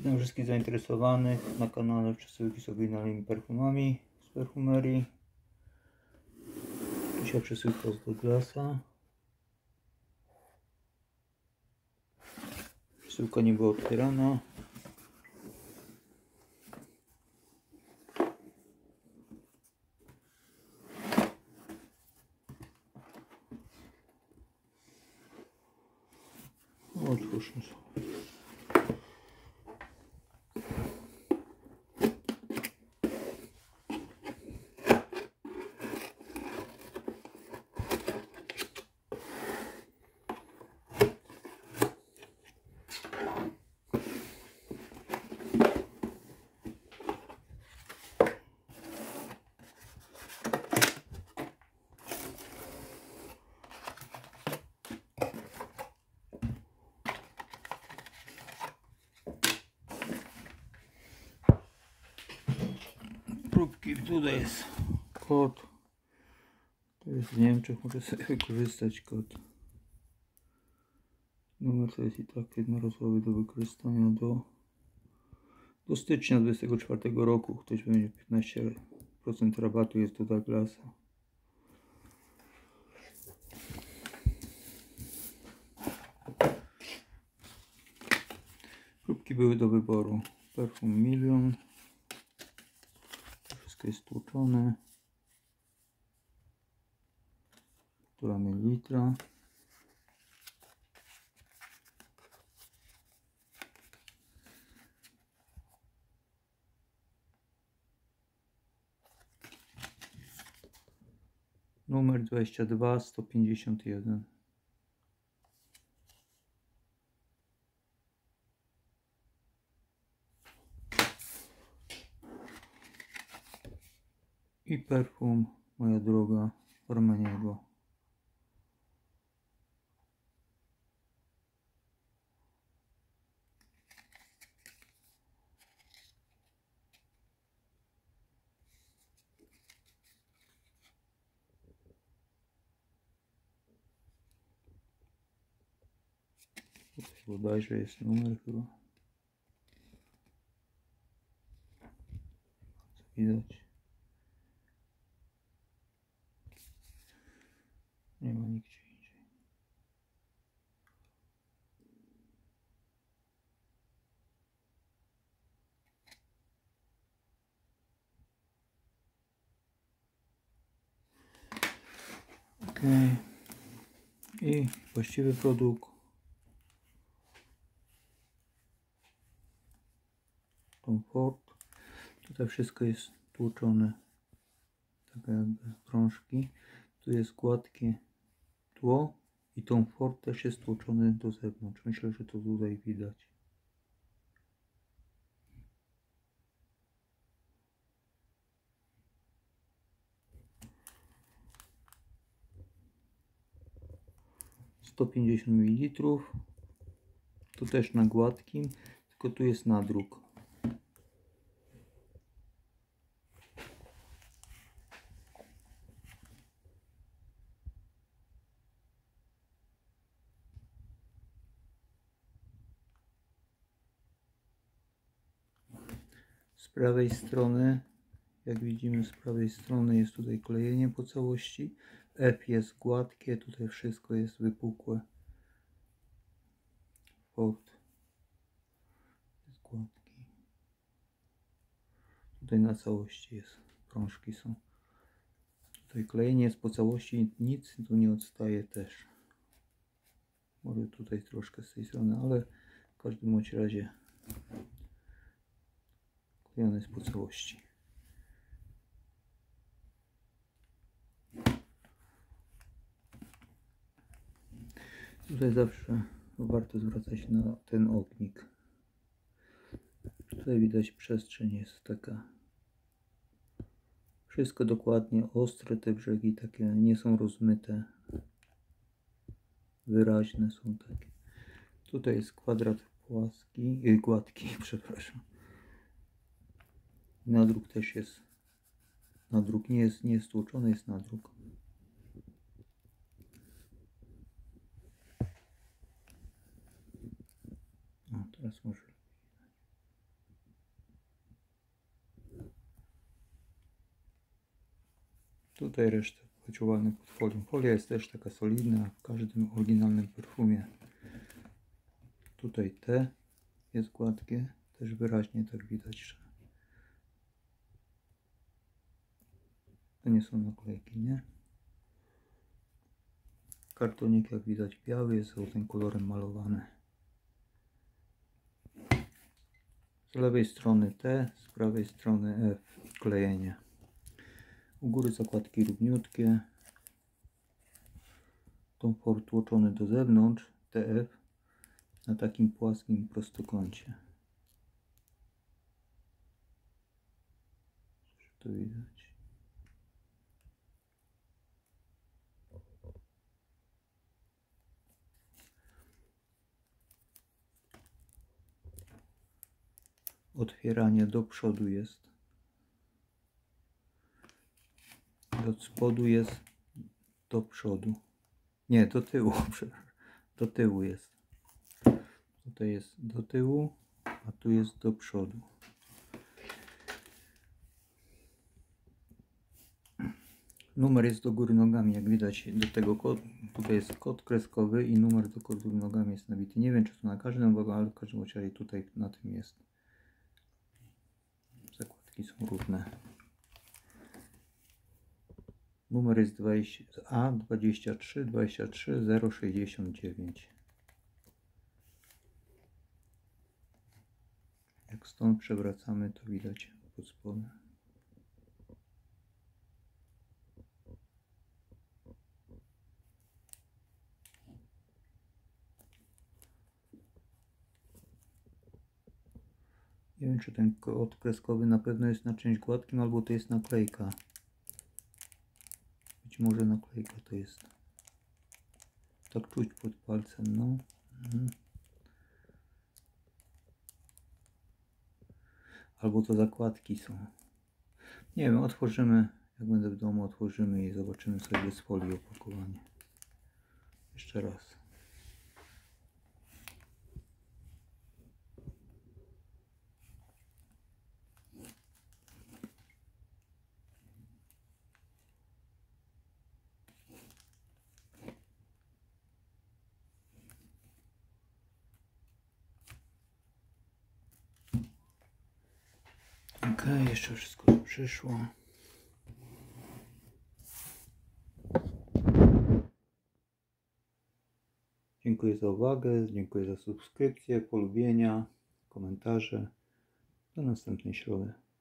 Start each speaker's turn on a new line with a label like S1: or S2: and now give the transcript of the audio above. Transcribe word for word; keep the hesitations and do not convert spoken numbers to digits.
S1: Witam wszystkich zainteresowanych na kanale Przesyłki z oryginalnymi perfumami z perfumerii. Dzisiaj przesyłka z Douglasa. Przesyłka nie była otwierana. Otwórzmy sobie. Próbki, tutaj jest kod. To jest w Niemczech, mogę sobie wykorzystać kod. Numer to jest i tak jednorazowy do wykorzystania do, do stycznia dwudziestego czwartego roku. Ktoś będzie piętnaście procent rabatu jest do Douglasa. Próbki były do wyboru. Perfum Milion. Wszystko jest tłuczone. Półtora mililitra. Numer dwadzieścia dwa sto pięćdziesiąt jeden. I perfum Moja droga Armaniego. Tutaj bodajże jest numer chyba. Widać. Nie ma nigdzie indziej. Ok. I właściwy produkt. Komfort. Tutaj wszystko jest tłuczone. Tak jakby prążki. Tu jest gładkie tło i komfort też jest tłoczony do zewnątrz. Myślę, że to tutaj widać. sto pięćdziesiąt mililitrów. Tu też na gładkim, tylko tu jest nadruk. Z prawej strony, jak widzimy, z prawej strony jest tutaj klejenie po całości. F jest gładkie, tutaj wszystko jest wypukłe. Fort jest gładki. Tutaj na całości jest, prążki są. Tutaj klejenie jest po całości, nic tu nie odstaje też. Może tutaj troszkę z tej strony, ale w każdym bądź razie klejone jest po całości. Tutaj zawsze warto zwracać na ten ognik. Tutaj widać, przestrzeń jest taka. Wszystko dokładnie ostre, te brzegi takie nie są rozmyte. Wyraźne są takie. Tutaj jest kwadrat płaski, yy, gładki, przepraszam. Nadruk też jest. Nadruk nie jest, nie jest tłuczony, jest nadruk. O, teraz może. tutaj resztę pociągane pod folią. Folia jest też taka solidna w każdym oryginalnym perfumie. Tutaj te jest gładkie, też wyraźnie tak widać, że to nie są naklejki, nie? Kartonik jak widać biały, jest złotym kolorem malowany. Z lewej strony T, z prawej strony F, klejenie. U góry zakładki równiutkie. Tom Ford tłoczony do zewnątrz, T F, na takim płaskim prostokącie. Co tu widać? Otwieranie do przodu jest. Do spodu jest do przodu. Nie, do tyłu, przepraszam. Do tyłu jest. Tutaj jest do tyłu, a tu jest do przodu. Numer jest do góry nogami, jak widać do tego kodu. Tutaj jest kod kreskowy i numer do góry nogami jest nabity. Nie wiem, czy to na każdym, ale w każdym razie tutaj na tym jest. Zakładki są równe. Numer jest A dwadzieścia trzy dwadzieścia trzy zero sześćdziesiąt dziewięć. Jak stąd przewracamy, to widać pod spodem. Nie wiem, czy ten kod kreskowy na pewno jest na czymś gładkim, albo to jest naklejka. Być może naklejka to jest. Tak czuć pod palcem, no. Mhm. Albo to zakładki są. Nie wiem, otworzymy, jak będę w domu, otworzymy i zobaczymy sobie z folii opakowanie. Jeszcze raz. Ok, jeszcze wszystko przyszło. Dziękuję za uwagę, dziękuję za subskrypcję, polubienia, komentarze. Do następnej środy.